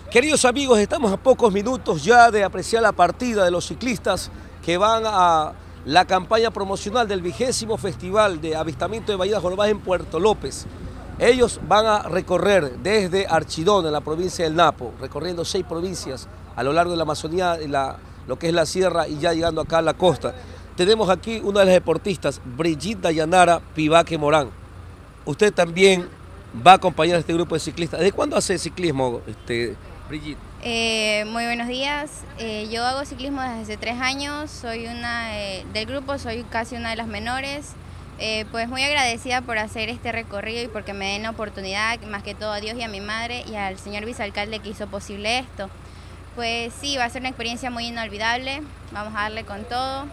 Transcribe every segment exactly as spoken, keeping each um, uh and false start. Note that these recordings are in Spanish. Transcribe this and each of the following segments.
Queridos amigos, estamos a pocos minutos ya de apreciar la partida de los ciclistas que van a la campaña promocional del vigésimo Festival de Avistamiento de Ballenas Jorobadas en Puerto López. Ellos van a recorrer desde Archidona, en la provincia del Napo, recorriendo seis provincias a lo largo de la Amazonía, la, lo que es la sierra y ya llegando acá a la costa. Tenemos aquí una de las deportistas, Brigitte Dayanara Pivaque Morán. Usted también va a acompañar a este grupo de ciclistas. ¿Desde cuándo hace ciclismo, este, Brigitte? Eh, muy buenos días. Eh, yo hago ciclismo desde hace tres años. Soy una eh, del grupo, soy casi una de las menores. Eh, pues muy agradecida por hacer este recorrido y porque me den la oportunidad, más que todo a Dios y a mi madre y al señor vicealcalde que hizo posible esto. Pues sí, va a ser una experiencia muy inolvidable. Vamos a darle con todo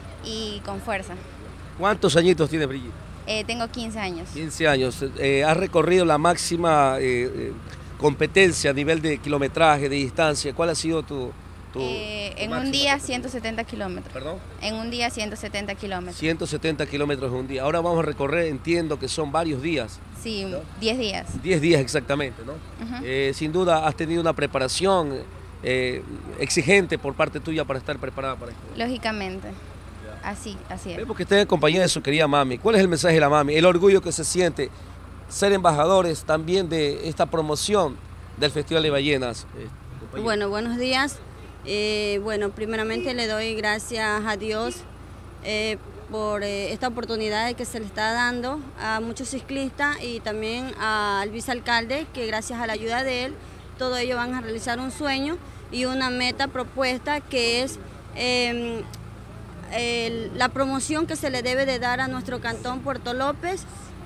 y con fuerza. ¿Cuántos añitos tiene Brigitte? Eh, tengo quince años. quince años. Eh, ¿Has recorrido la máxima eh, eh, competencia a nivel de kilometraje, de distancia? ¿Cuál ha sido tu, tu, eh, tu En un día ciento setenta kilómetros. ¿Perdón? En un día ciento setenta kilómetros. ciento setenta kilómetros en un día. Ahora vamos a recorrer, entiendo que son varios días. Sí, ¿no? diez días. diez días exactamente, ¿no? Uh-huh. eh, sin duda has tenido una preparación eh, exigente por parte tuya para estar preparada para esto. Lógicamente. Así, así es. Vemos que está en compañía de su querida mami. ¿Cuál es el mensaje de la mami? El orgullo que se siente ser embajadores también de esta promoción del Festival de Ballenas. Eh, bueno, buenos días. Eh, bueno, primeramente le doy gracias a Dios eh, por eh, esta oportunidad que se le está dando a muchos ciclistas y también al vicealcalde, que gracias a la ayuda de él, todos ellos van a realizar un sueño y una meta propuesta que es eh, el, la promoción que se le debe de dar a nuestro cantón Puerto López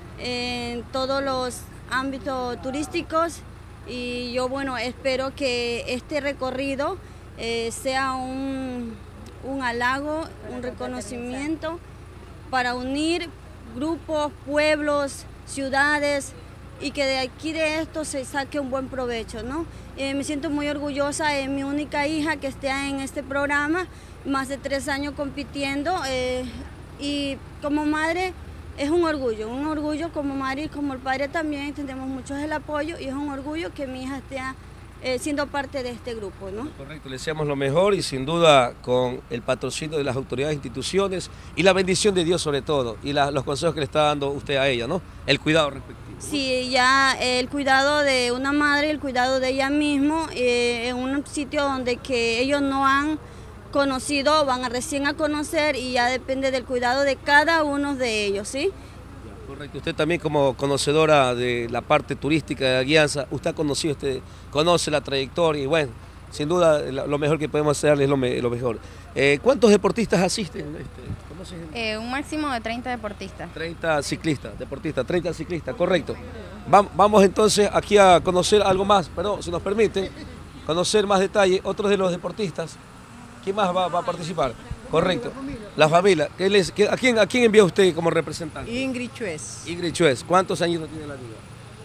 en todos los ámbitos turísticos. Y yo, bueno, espero que este recorrido eh, sea un, un halago, un reconocimiento para unir grupos, pueblos, ciudades y que de aquí de esto se saque un buen provecho, ¿no? Eh, me siento muy orgullosa de mi única hija que esté en este programa, más de tres años compitiendo eh, y como madre es un orgullo, un orgullo como madre y como el padre también entendemos mucho el apoyo y es un orgullo que mi hija esté eh, siendo parte de este grupo, ¿no? Correcto, le deseamos lo mejor y sin duda con el patrocinio de las autoridades, instituciones y la bendición de Dios sobre todo y la, los consejos que le está dando usted a ella, ¿no? El cuidado respectivo. Sí, ya el cuidado de una madre, el cuidado de ella misma eh, en un sitio donde que ellos no han conocido, van a recién a conocer y ya depende del cuidado de cada uno de ellos, ¿sí? Correcto, usted también como conocedora de la parte turística de la Guianza, usted ha conocido, este, conoce la trayectoria y bueno, sin duda lo mejor que podemos hacerle es lo, me, lo mejor. Eh, ¿Cuántos deportistas asisten? Este, eh, un máximo de treinta deportistas. treinta ciclistas, deportistas, treinta ciclistas, correcto. Va, vamos entonces aquí a conocer algo más, pero si nos permiten, conocer más detalles, otros de los deportistas. ¿Quién más va, va a participar? Correcto. La familia. ¿Qué les, qué, a, quién, ¿A quién envía usted como representante? Ingrid Chuez. Ingrid Chuez. ¿Cuántos años tiene la niña?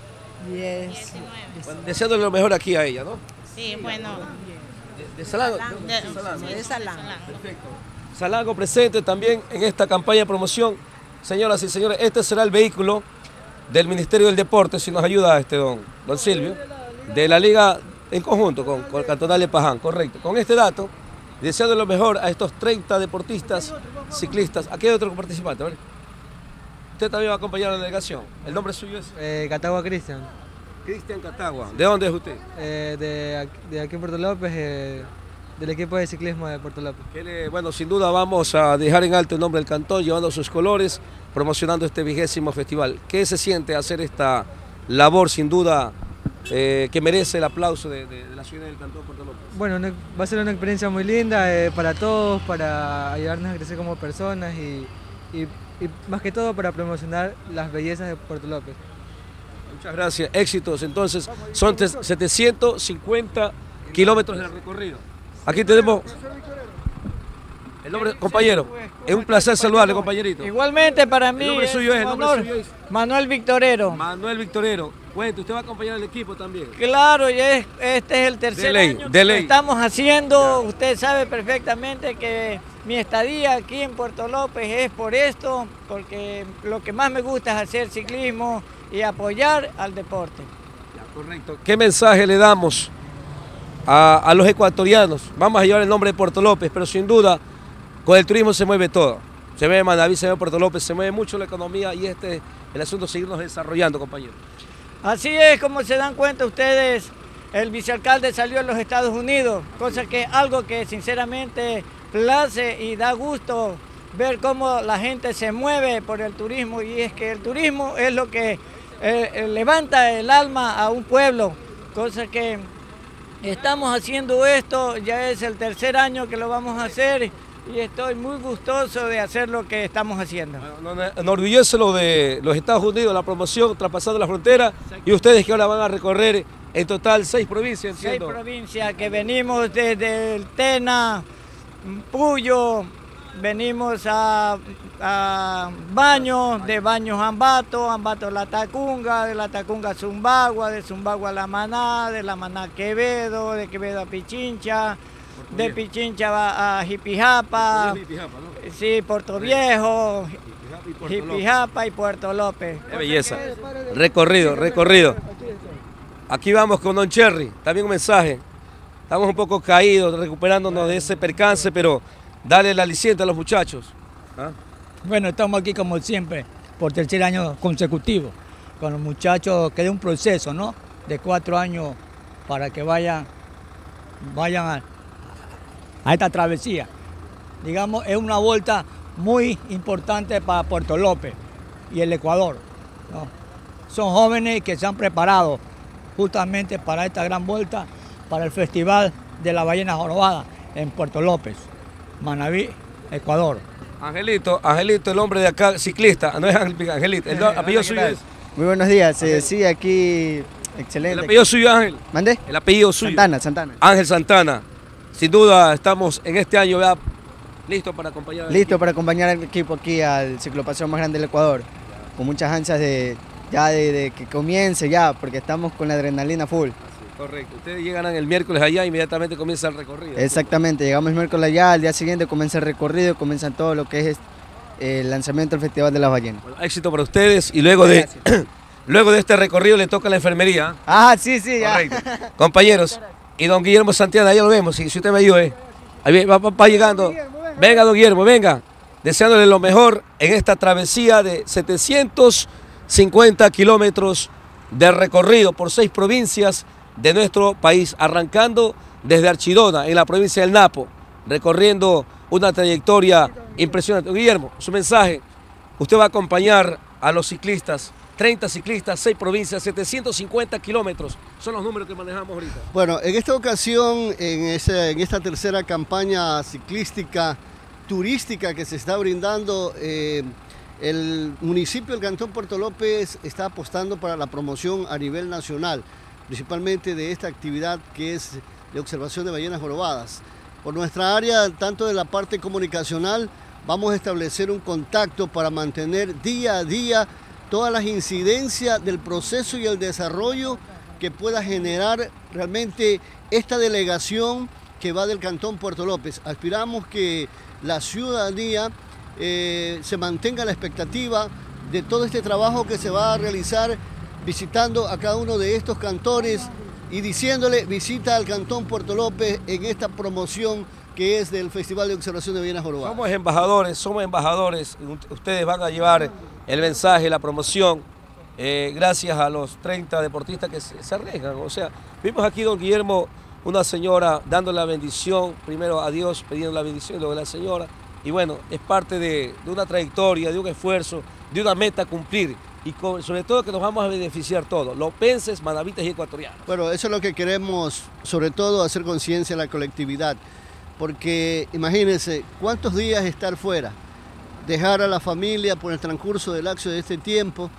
Diez. Bueno, deseándole lo mejor aquí a ella, ¿no? Sí, bueno. De, de Salango. De, de Salango. De Salango. Perfecto. Salango presente también en esta campaña de promoción. Señoras y señores, este será el vehículo del Ministerio del Deporte, si nos ayuda este don, don Silvio, de la Liga en conjunto con, con el Cantonal de Paján, correcto. Con este dato, deseando lo mejor a estos treinta deportistas, ciclistas. Aquí hay otro participante, ¿vale? Usted también va a acompañar a la delegación. ¿El nombre suyo es? Eh, Catagua Cristian. Cristian Catagua. ¿De dónde es usted? Eh, de, de aquí en Puerto López, eh, del equipo de ciclismo de Puerto López. Le, bueno, sin duda vamos a dejar en alto el nombre del cantón, llevando sus colores, promocionando este vigésimo festival. ¿Qué se siente hacer esta labor, sin duda, eh, que merece el aplauso de, de, de la ciudad del cantón Puerto López? Bueno, una, va a ser una experiencia muy linda eh, para todos, para ayudarnos a crecer como personas y, y, y más que todo para promocionar las bellezas de Puerto López. Muchas gracias, éxitos. Entonces, son setecientos cincuenta kilómetros de recorrido. Aquí tenemos el nombre, compañero. Es un placer saludarle, compañerito. Igualmente para mí. El nombre suyo es, el nombre honor, suyo es Manuel Victorero. Manuel Victorero. Cuente, usted va a acompañar al equipo también. Claro, y es, este es el tercer de ley, año de que ley. lo estamos haciendo. Ya. Usted sabe perfectamente que mi estadía aquí en Puerto López es por esto, porque lo que más me gusta es hacer ciclismo y apoyar al deporte. Ya, correcto. ¿Qué mensaje le damos a, a los ecuatorianos. Vamos a llevar el nombre de Puerto López, pero sin duda con el turismo se mueve todo. Se mueve Manaví, se mueve Puerto López, se mueve mucho la economía y este es el asunto de seguirnos desarrollando, compañeros. Así es, como se dan cuenta ustedes, el vicealcalde salió a los Estados Unidos, cosa que algo que sinceramente place y da gusto ver cómo la gente se mueve por el turismo, y es que el turismo es lo que eh, levanta el alma a un pueblo, cosa que estamos haciendo esto, ya es el tercer año que lo vamos a hacer y estoy muy gustoso de hacer lo que estamos haciendo. Bueno, enorgullece lo de los Estados Unidos, la promoción traspasando la frontera, y ustedes que ahora van a recorrer en total seis provincias, entiendo. Seis provincias que venimos desde el Tena, Puyo, venimos a, a Baños, de Baños a Ambato, Ambato a La Tacunga, de La Tacunga a Zumbagua, de Zumbagua a La Maná, de La Maná a Quevedo, de Quevedo a Pichincha, de Pichincha va a Jipijapa, ¿no? Sí, Puerto Viejo, Jipijapa y Puerto López. Qué belleza. Recorrido, recorrido. Aquí vamos con Don Cherry, también un mensaje. Estamos un poco caídos, recuperándonos de ese percance, pero dale el aliciente a los muchachos. ¿Ah? Bueno, estamos aquí como siempre, por tercer año consecutivo, con los muchachos, que es un proceso, ¿no? De cuatro años para que vayan, vayan a, a esta travesía. Digamos, es una vuelta muy importante para Puerto López y el Ecuador, ¿no? Son jóvenes que se han preparado justamente para esta gran vuelta, para el Festival de la Ballena Jorobada en Puerto López, Manaví, Ecuador. Angelito, Angelito, el hombre de acá, ciclista, no es Angelito, el apellido suyo es... Muy buenos días, eh, sí, aquí, excelente. ¿El apellido suyo, Ángel? ¿Mandé? El apellido suyo. Santana, Santana. Ángel Santana. Sin duda estamos en este año ya listos para acompañar al Listo equipo. para acompañar al equipo aquí al ciclopaseo más grande del Ecuador, con muchas ansias de ya de, de que comience ya, porque estamos con la adrenalina full. Correcto, ustedes llegan el miércoles allá e inmediatamente comienza el recorrido. Exactamente, llegamos el miércoles allá, al día siguiente comienza el recorrido, comienza todo lo que es el lanzamiento del Festival de las Ballenas. Bueno, éxito para ustedes y luego de, luego de este recorrido le toca la enfermería. Ah, sí, sí, ya. Correcto. Compañeros, y don Guillermo Santiago, ahí lo vemos, si, si usted me ayuda, eh. Ahí va, va, va llegando. Venga, don Guillermo, venga, deseándole lo mejor en esta travesía de setecientos cincuenta kilómetros de recorrido por seis provincias de nuestro país, arrancando desde Archidona, en la provincia del Napo, recorriendo una trayectoria impresionante. Guillermo, su mensaje, usted va a acompañar a los ciclistas, treinta ciclistas, seis provincias, setecientos cincuenta kilómetros, son los números que manejamos ahorita. Bueno, en esta ocasión, en, ese, en esta tercera campaña ciclística, turística que se está brindando, eh, el municipio del Cantón Puerto López está apostando para la promoción a nivel nacional, principalmente de esta actividad que es de observación de ballenas jorobadas. Por nuestra área, tanto de la parte comunicacional, vamos a establecer un contacto para mantener día a día todas las incidencias del proceso y el desarrollo que pueda generar realmente esta delegación que va del Cantón Puerto López. Aspiramos que la ciudadanía eh, se mantenga la expectativa de todo este trabajo que se va a realizar visitando a cada uno de estos cantones y diciéndole visita al Cantón Puerto López en esta promoción que es del Festival de Observación de Ballenas Jorobadas. Somos embajadores, somos embajadores, ustedes van a llevar el mensaje, la promoción, eh, gracias a los treinta deportistas que se, se arriesgan. O sea, vimos aquí, don Guillermo, una señora dando la bendición, primero a Dios pidiendo la bendición, luego a la señora, y bueno, es parte de, de una trayectoria, de un esfuerzo, de una meta a cumplir, y con, sobre todo que nos vamos a beneficiar todos, lopenses, manavitas y ecuatorianos. Bueno, eso es lo que queremos, sobre todo hacer conciencia en la colectividad, porque imagínense cuántos días estar fuera, dejar a la familia por el transcurso del lapso de este tiempo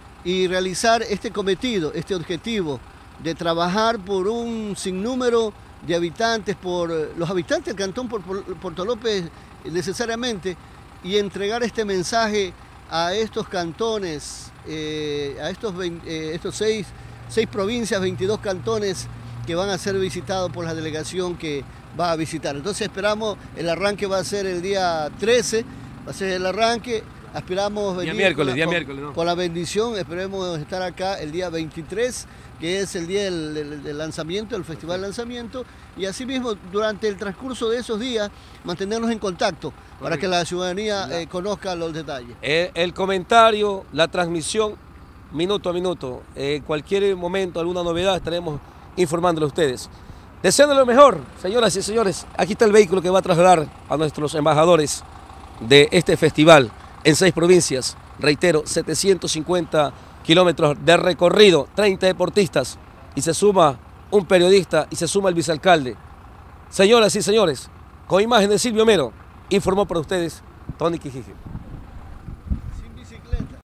y realizar este cometido, este objetivo de trabajar por un sinnúmero de habitantes, por los habitantes del Cantón Puerto López necesariamente, y entregar este mensaje a estos cantones, eh, a estos, veinte, eh, estos seis, seis provincias, veintidós cantones que van a ser visitados por la delegación que va a visitar. Entonces esperamos, el arranque va a ser el día trece, va a ser el arranque, aspiramos venir día miércoles, con, día con, miércoles, ¿no? con la bendición, esperemos estar acá el día veintitrés que es el día del, del, del lanzamiento, del festival de lanzamiento, y asimismo durante el transcurso de esos días mantenernos en contacto para que la ciudadanía eh, conozca los detalles. El, el comentario, la transmisión, minuto a minuto, en cualquier momento, alguna novedad, estaremos informándole a ustedes. Deseándole lo mejor, señoras y señores, aquí está el vehículo que va a trasladar a nuestros embajadores de este festival en seis provincias. Reitero, setecientos cincuenta kilómetros de recorrido, treinta deportistas y se suma un periodista y se suma el vicealcalde. Señoras y señores, con imagen de Silvio Mero, informó para ustedes Tony Quijique.